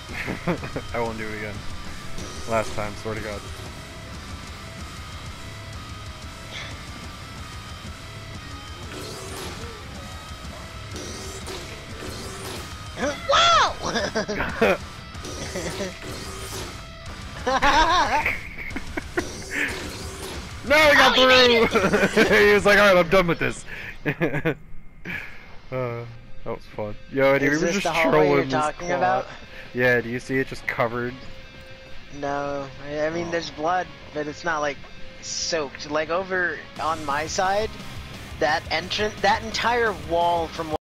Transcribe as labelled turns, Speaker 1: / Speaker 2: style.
Speaker 1: I won't do it again. Last time, swear to God.
Speaker 2: Wow!
Speaker 1: No, I got through! He was like, alright, I'm done with this. That was fun. Yo, do you
Speaker 2: Is
Speaker 1: remember
Speaker 2: this the
Speaker 1: just
Speaker 2: hallway you're
Speaker 1: trolling this
Speaker 2: talking
Speaker 1: clot?
Speaker 2: about?
Speaker 1: Yeah, do you see it just covered?
Speaker 2: No, I mean there's blood, but it's not like soaked. Like over on my side, that entire wall from